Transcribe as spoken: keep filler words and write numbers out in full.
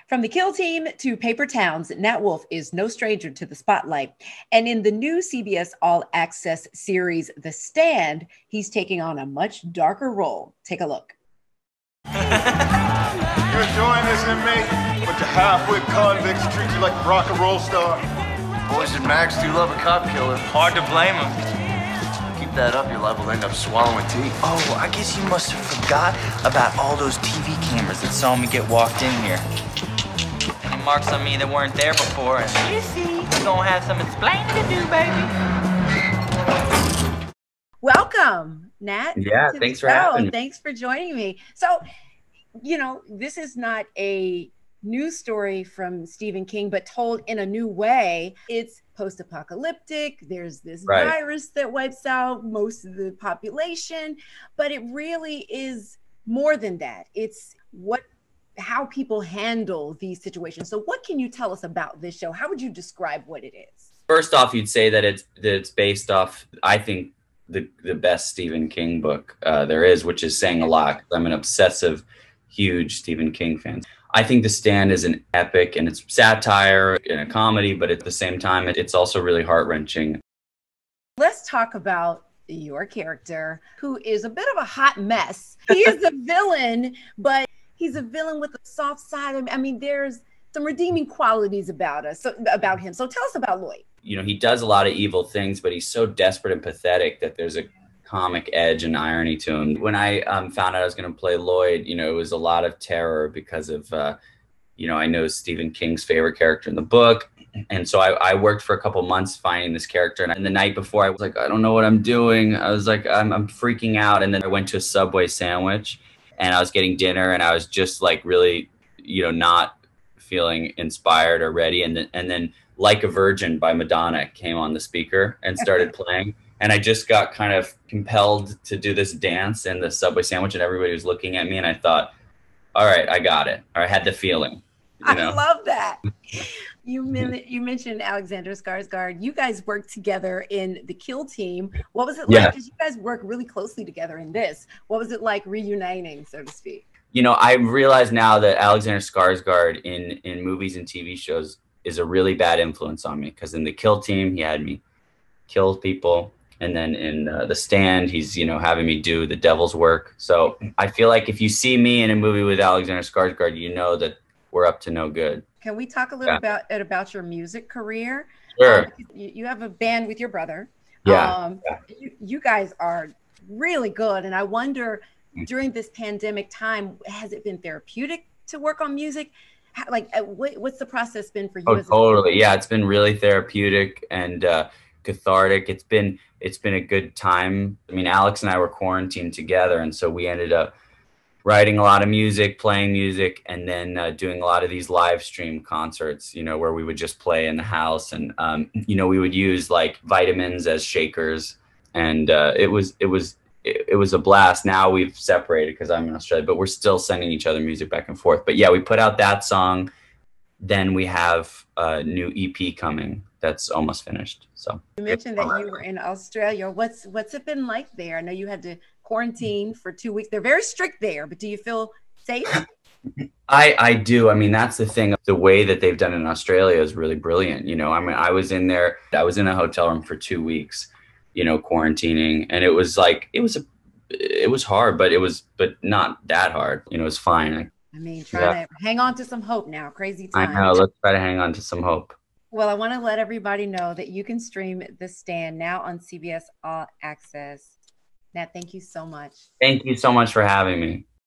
From the Kill Team to Paper Towns, Nat Wolff is no stranger to the spotlight. And in the new C B S All Access series, The Stand, he's taking on a much darker role. Take a look. You enjoying this in me? But your half-wit convicts treat you like a rock and roll star. Boys and Max do love a cop killer. Hard to blame them. Keep that up, you're liable to end up swallowing teeth. Oh, I guess you must have forgot about all those T V cameras that saw me get walked in here. Any marks on me that weren't there before, and you see, we're gonna have some explaining to do, baby. Welcome, Nat. Yeah, thanks for having me. Thanks for joining me. So, you know, this is not a news story from Stephen King, but told in a new way. It's post-apocalyptic. There's this Right. virus that wipes out most of the population, but it really is more than that. It's what, how people handle these situations. So what can you tell us about this show? How would you describe what it is? First off, you'd say that it's that it's based off, I think, the the best Stephen King book uh, there is, which is saying a lot. I'm an obsessive, huge Stephen King fan. I think The Stand is an epic, and it's satire and a comedy, but at the same time, it's also really heart-wrenching. Let's talk about your character, who is a bit of a hot mess. He is a villain, but he's a villain with a soft side. I mean, there's some redeeming qualities about us, so, about him. So tell us about Lloyd. You know, he does a lot of evil things, but he's so desperate and pathetic that there's a comic edge and irony to him. When I um, found out I was going to play Lloyd, you know, it was a lot of terror because of, uh, you know, I know Stephen King's favorite character in the book. And so I, I worked for a couple months finding this character. And the night before, I was like, I don't know what I'm doing. I was like, I'm, I'm freaking out. And then I went to a Subway sandwich and I was getting dinner and I was just like really, you know, not feeling inspired or ready. And then, and then Like a Virgin by Madonna came on the speaker and started playing. And I just got kind of compelled to do this dance in the Subway sandwich, and everybody was looking at me, and I thought, all right, I got it. Or I had the feeling. You know? I love that. You, men you mentioned Alexander Skarsgård. You guys worked together in The Kill Team. What was it like? Yeah. Because you guys work really closely together in this. What was it like reuniting, so to speak? You know, I realize now that Alexander Skarsgård in, in movies and T V shows is a really bad influence on me, because in The Kill Team, he had me kill people. And then in uh, The Stand, he's, you know, having me do the devil's work. So I feel like if you see me in a movie with Alexander Skarsgård, you know that we're up to no good. Can we talk a little Yeah. about about your music career? Sure. Um, you, you have a band with your brother. Yeah. Um, you, you guys are really good. And I wonder, during this pandemic time, has it been therapeutic to work on music? How, like, uh, what, what's the process been for you? Oh, as a totally. Yeah, it's been really therapeutic and uh, cathartic. It's been it's been a good time. I mean, Alex and I were quarantined together, and so we ended up writing a lot of music, playing music, and then uh, doing a lot of these live stream concerts, you know, where we would just play in the house, and um, you know, we would use like vitamins as shakers, and uh, it was it was it, it was a blast. Now we've separated because I'm in Australia, but we're still sending each other music back and forth. But yeah, we put out that song. Then we have a new E P coming that's almost finished. So You mentioned that you were in Australia. What's what's it been like there? I know you had to quarantine for two weeks. They're very strict there, but do you feel safe? I I do. I mean, that's the thing. The way that they've done it in Australia is really brilliant. You know, I mean, I was in there. I was in a hotel room for two weeks, you know, quarantining, and it was like it was a it was hard, but it was but not that hard. You know, it was fine. I, I mean, trying Yeah. to hang on to some hope now. Crazy I time. know. Let's try to hang on to some hope. Well, I want to let everybody know that you can stream The Stand now on C B S All Access. Nat, thank you so much. Thank you so much for having me.